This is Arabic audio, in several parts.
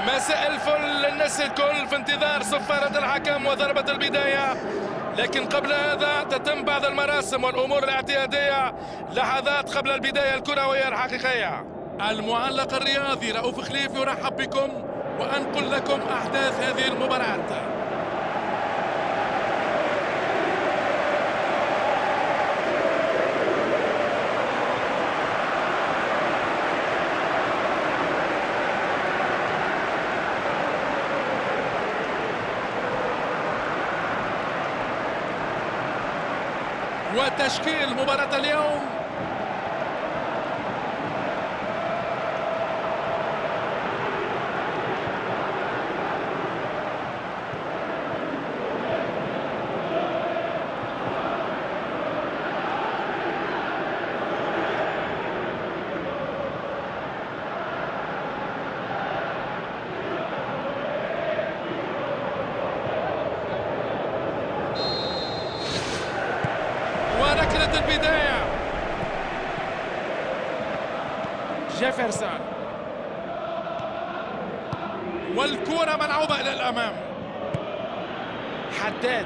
مساء الفل للناس الكل في انتظار صفارة الحكم وضربة البداية. لكن قبل هذا تتم بعض المراسم والأمور الاعتيادية لحظات قبل البداية الكروية الحقيقية. المعلق الرياضي رؤوف خليف يرحب بكم وأنقل لكم أحداث هذه المباراة. وتشكيل مباراة اليوم: وركلة البداية جيفرسون، والكرة ملعوبة إلى الأمام. حداد،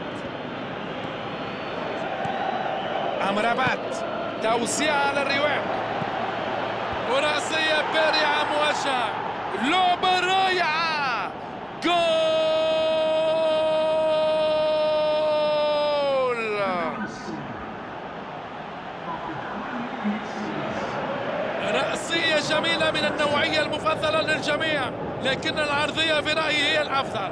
أمرابات، توسيع على الرواق، ورأسية بارعة موجهة، لعبة رائعة، جول! رأسية جميلة من النوعية المفضلة للجميع، لكن العرضية في رأيي هي الأفضل.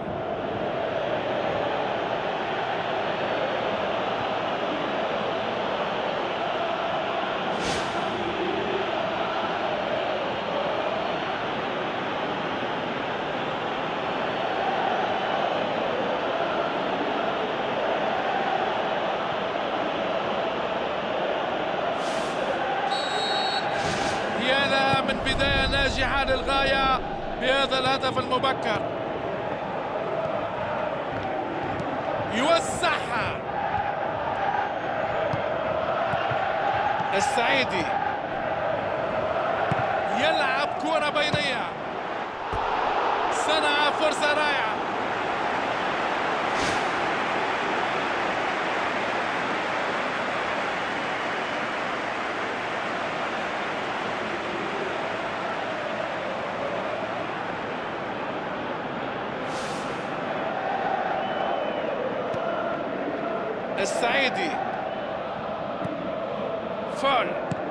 من بداية ناجحة للغاية بهذا الهدف المبكر. يوسعها السعيدي، يلعب كرة بينية، صنع فرصة رائعة. السعيدي، فول،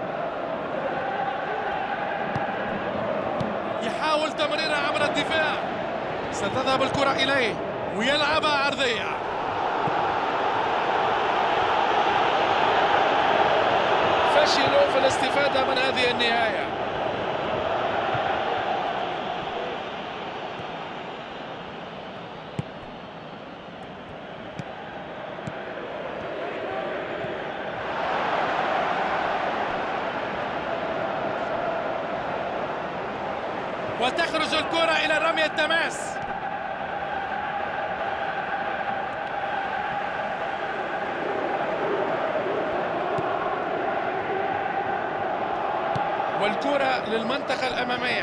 يحاول تمريرها عبر الدفاع، ستذهب الكرة إليه ويلعبها عرضية. فشلوا في الاستفادة من هذه النهاية. وتخرج الكرة إلى رمي التماس. والكرة للمنطقة الأمامية،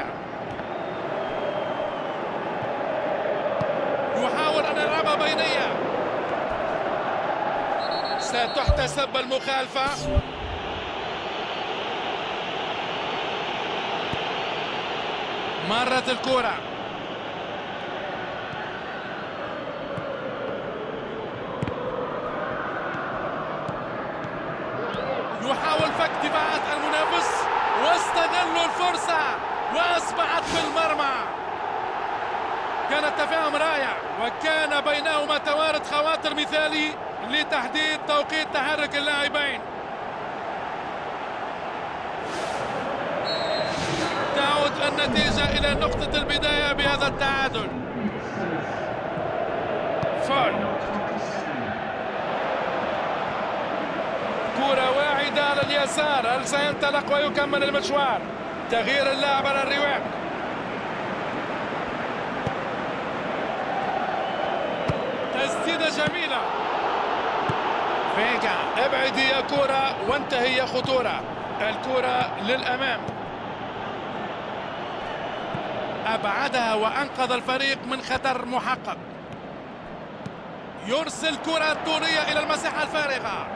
يحاول أن يلعبها بينية، ستحتسب المخالفة. مرت الكرة، يحاول فك دفاعات المنافس واستغلوا الفرصة وأصبحت في المرمى. كان التفاهم رائع وكان بينهما توارد خواطر مثالي لتحديد توقيت تحرك اللاعبين. تعود النتيجة إلى نقطة البداية بهذا التعادل. فول، كرة واعدة على اليسار، هل سينطلق ويكمل المشوار؟ تغيير اللاعب على الرواق، تسديدة جميلة، فيجا، ابعدي يا كرة وانتهي يا خطورة. الكرة للأمام، أبعدها وأنقذ الفريق من خطر محقق. يرسل كرة طولية إلى المساحة الفارغة.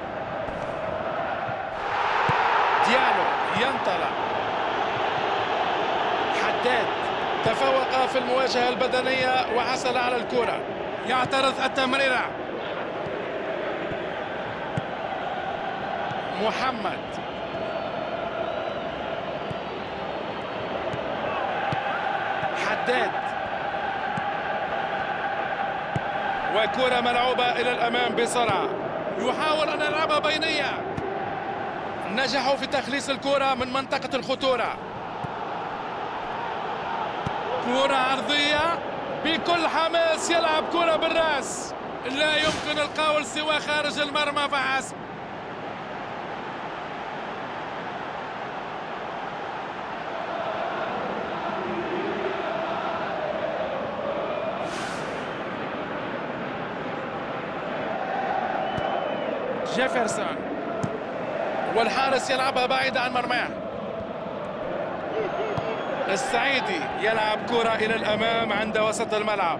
ديالو ينطلق. حداد تفوق في المواجهة البدنية وحصل على الكرة. يعترض التمريرة. محمد حداد وكرة ملعوبة إلى الأمام بسرعة. يحاول أن يلعبها بينية. نجحوا في تخليص الكرة من منطقة الخطورة. كرة عرضية بكل حماس. يلعب كرة بالراس. لا يمكن القول سوى خارج المرمى فحسب. جيفرسون والحارس يلعبها بعيدة عن مرماه. السعيدي يلعب كرة إلى الأمام عند وسط الملعب.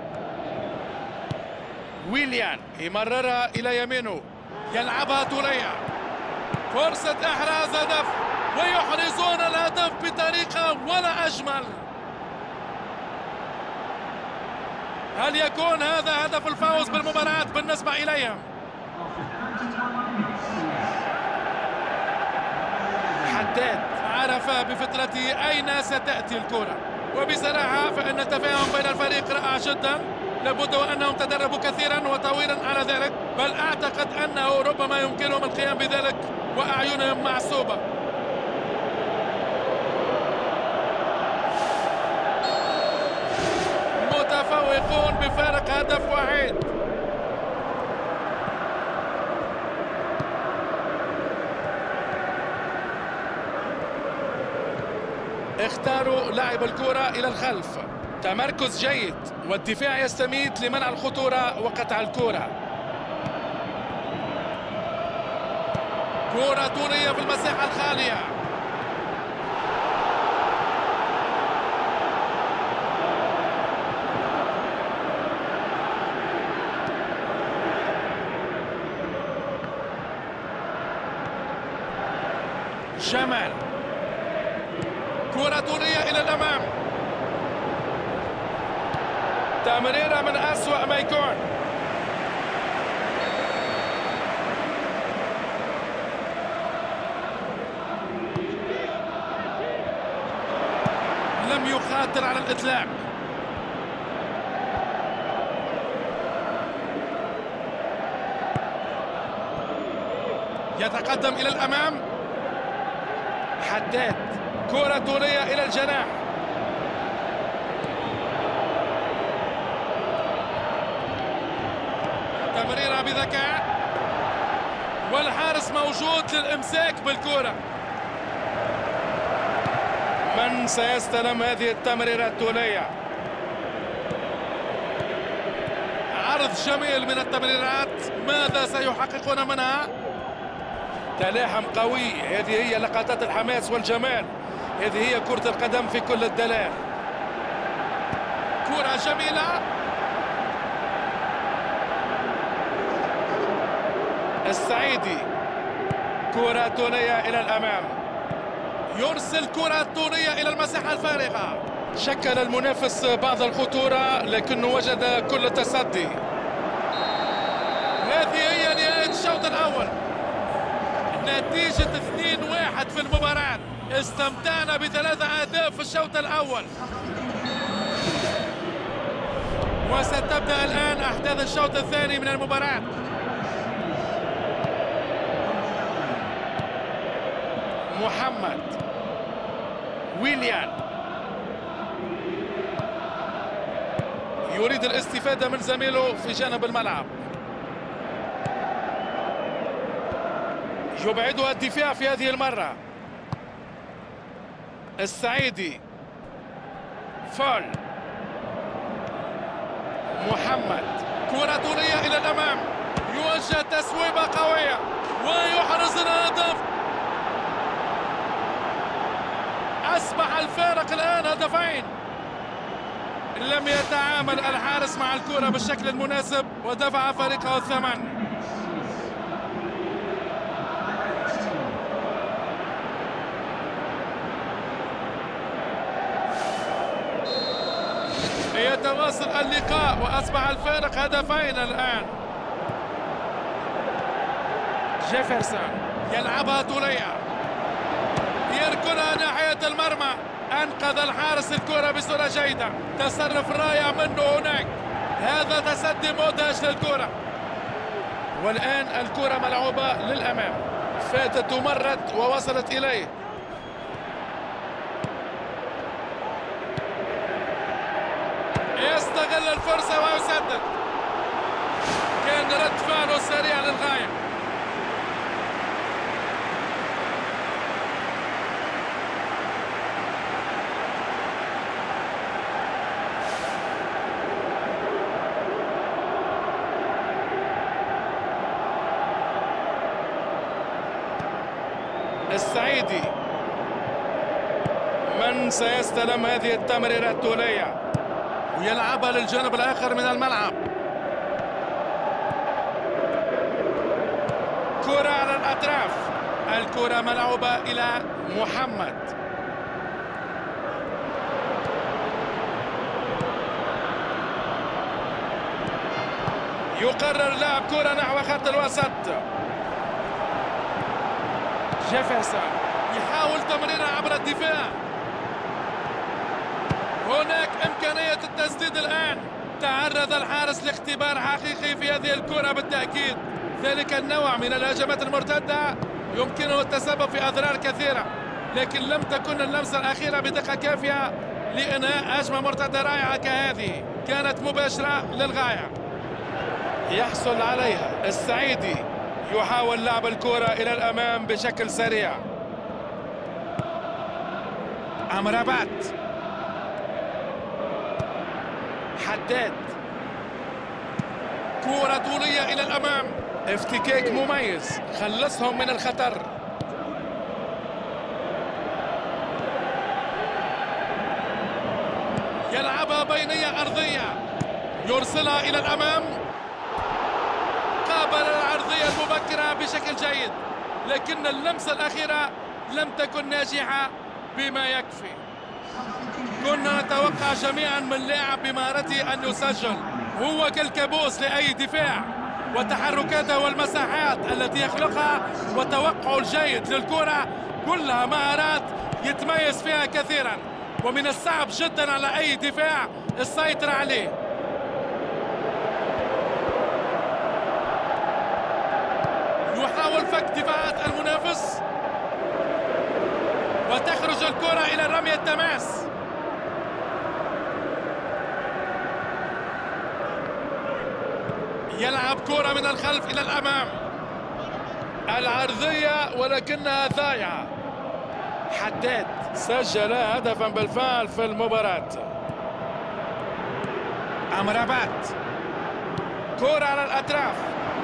ويليان يمررها إلى يمينه. يلعبها طولية. فرصة إحراز هدف ويحرزون الهدف بطريقة ولا أجمل. هل يكون هذا هدف الفوز بالمباراة بالنسبة إليهم؟ حداد عرف بفترته أين ستأتي الكرة، وبصراحة فإن التفاهم بين الفريق رائع جدا. لابد وأنهم تدربوا كثيرا وطويلا على ذلك، بل أعتقد أنه ربما يمكنهم القيام بذلك وأعينهم معصوبة. متفوقون بفارق هدف واحد. اختاروا لعب الكرة إلى الخلف. تمركز جيد والدفاع يستميت لمنع الخطورة وقطع الكرة. كرة طولية في المساحة الخالية. جمال كرة طولية إلى الأمام. تمريرة من أسوأ ما يكون. لم يخاطر على الإطلاق. يتقدم إلى الأمام. حداد كرة طولية إلى الجناح. تمريرة بذكاء والحارس موجود للإمساك بالكرة. من سيستلم هذه التمريرة الطولية؟ عرض جميل من التمريرات. ماذا سيحققون منها؟ تلاحم قوي. هذه هي لقطات الحماس والجمال. هذه هي كرة القدم في كل الدلال. كرة جميلة. السعيدي كرة طولية إلى الأمام. يرسل كرة طولية إلى المساحة الفارغة. شكل المنافس بعض الخطورة لكنه وجد كل التصدي. هذه هي نهاية الشوط الأول. نتيجة 2-1 في المباراة. استمتعنا ب3 أهداف في الشوط الأول. وستبدأ الآن أحداث الشوط الثاني من المباراة. محمد ويليان يريد الاستفادة من زميله في جانب الملعب. يبعدها الدفاع في هذه المرة. السعيدي فول. محمد كرة طولية إلى الأمام. يوجه تسويبة قوية ويحرز الهدف. أصبح الفارق الآن هدفين. لم يتعامل الحارس مع الكرة بالشكل المناسب ودفع فريقه الثمن. يتواصل اللقاء وأصبح الفارق هدفين الآن. جيفرسون يلعبها طولية، يركنها ناحية المرمى، أنقذ الحارس الكرة بصورة جيدة. تصرف رائع منه هناك، هذا تصدي مدهش للكرة. والآن الكرة ملعوبة للأمام، فاتت ومرت ووصلت إليه. يستغل الفرصة ويسدد، كان رد فعله سريع للغاية. السعيدي من سيستلم هذه التمريرة الطولية ويلعبها للجانب الآخر من الملعب. كرة على الأطراف، الكرة ملعوبة إلى محمد. يقرر لعب كرة نحو خط الوسط. جيفرسون يحاول تمريرها عبر الدفاع. هناك إمكانية التسديد الآن. تعرض الحارس لاختبار حقيقي في هذه الكرة بالتأكيد. ذلك النوع من الهجمات المرتدة يمكنه التسبب في أضرار كثيرة، لكن لم تكن اللمسة الأخيرة بدقة كافية لإنهاء هجمة مرتدة رائعة كهذه. كانت مباشرة للغاية، يحصل عليها السعيدي. يحاول لعب الكرة إلى الأمام بشكل سريع. أمرابات، حداد، كرة طولية إلى الأمام، افتكاك مميز خلصهم من الخطر. يلعبها بينية أرضية، يرسلها إلى الأمام. قابل العرضية المبكرة بشكل جيد، لكن اللمسة الأخيرة لم تكن ناجحة بما يكفي. كنا نتوقع جميعا من لاعب بمهارته أن يسجل، هو كالكابوس لأي دفاع، وتحركاته والمساحات التي يخلقها وتوقعه الجيد للكرة كلها مهارات يتميز فيها كثيرا، ومن الصعب جدا على أي دفاع السيطرة عليه. يحاول فك دفاعات المنافس وتخرج الكرة إلى رمي التماس. يلعب كرة من الخلف إلى الأمام، العرضية ولكنها ضايعة. حداد سجل هدفا بالفعل في المباراة. أمرابات، كرة على الأطراف،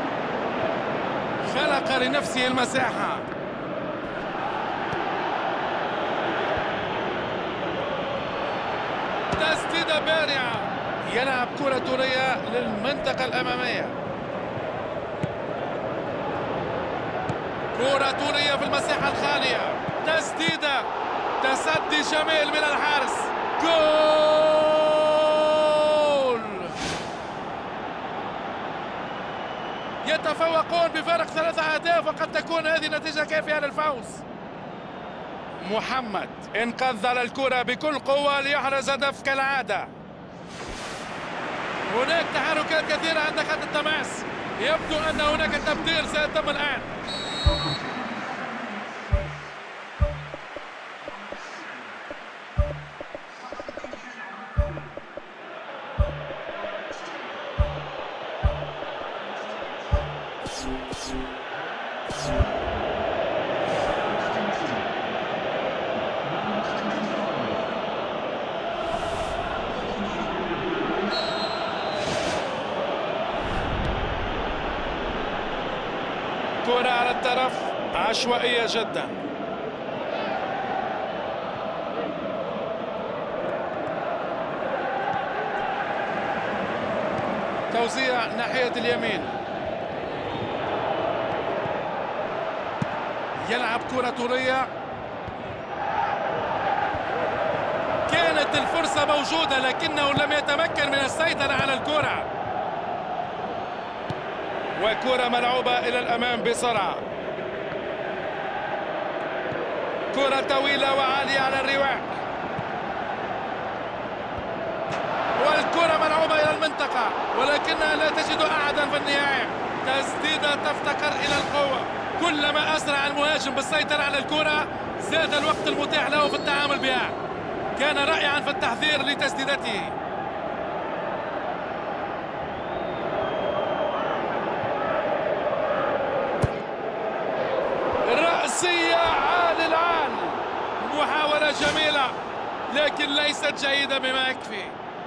خلق لنفسه المساحة. تسديدة بارعة، يلعب كرة طولية للمنطقة الأمامية. كرة طولية في المساحة الخالية، تسديدة، تصدي جميل من الحارس. جول! يتفوقون بفارق 3 أهداف، وقد تكون هذه نتيجة كافية للفوز. محمد انقذ على الكرة بكل قوة ليحرز هدف كالعادة. هناك تحركات كثيرة عند خط التماس، يبدو أن هناك تبديل سيتم الآن. كرة على الطرف عشوائية جدا. توزيع ناحية اليمين، يلعب كرة طولية، كانت الفرصة موجودة لكنه لم يتمكن من السيطرة على الكرة، وكرة ملعوبة إلى الأمام بسرعة، كرة طويلة وعالية على الرواق، والكرة ملعوبة إلى المنطقة ولكنها لا تجد أحدا في النهاية. تسديدة تفتقر إلى القوة، كلما أسرع المهاجم بالسيطرة على الكرة زاد الوقت المتاح له في التعامل بها. كان رائعا في التحضير لتسديدته. رأسية عال العال، محاولة جميلة لكن ليست جيدة بما يكفي.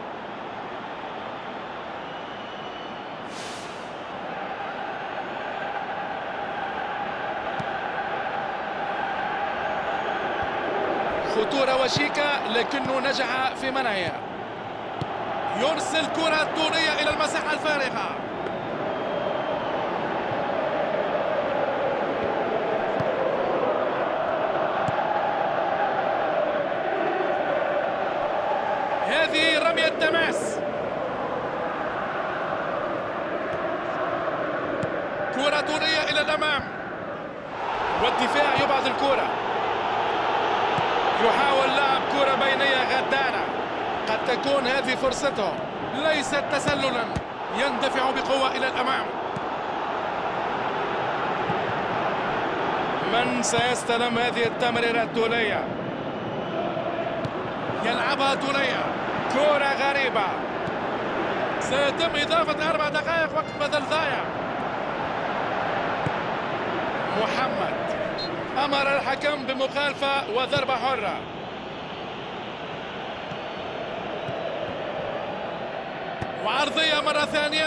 خطورة وشيكة لكنه نجح في منعها. يرسل كرة طولية إلى المساحة الفارغة. هذه رمية تماس. كرة طولية إلى الأمام والدفاع يبعد الكرة. يحاول لعب كرة بينية غدارة، قد تكون هذه فرصته، ليست تسللا، يندفع بقوة إلى الأمام. من سيستلم هذه التمريرة الطولية؟ يلعبها طولية، كرة غريبة، سيتم إضافة 4 دقائق وقت بدل ضايع. محمد أمر الحكم بمخالفة وضربة حرة. وعرضية مرة ثانية،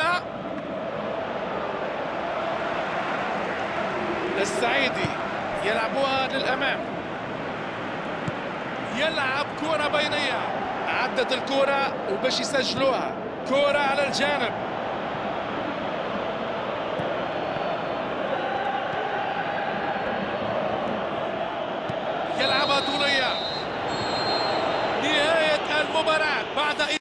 السعيدي يلعبوها للأمام، يلعب كرة بينية، عدت الكرة وباش يسجلوها، كرة على الجانب، يلعبها طولية. نهاية المباراة بعد